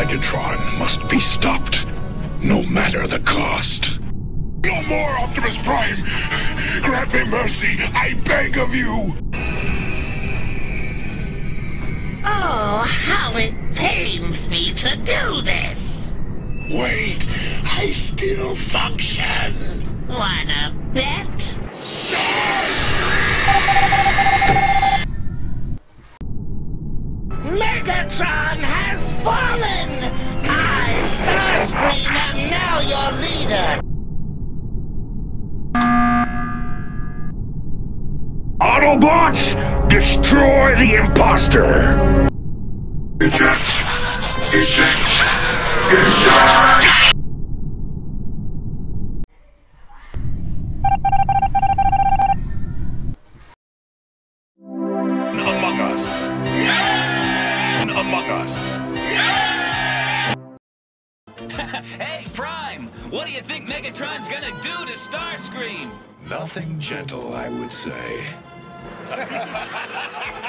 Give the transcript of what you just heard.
Megatron must be stopped, no matter the cost. No more, Optimus Prime! Grant me mercy, I beg of you! Oh, how it pains me to do this! Wait, I still function! Wanna bet? Megatron has fallen! I, Starscream, am now your leader! Autobots, destroy the imposter! Eject! Eject! Eject! Among Us! Among Us! Hey, Prime! What do you think Megatron's gonna do to Starscream? Nothing gentle, I would say.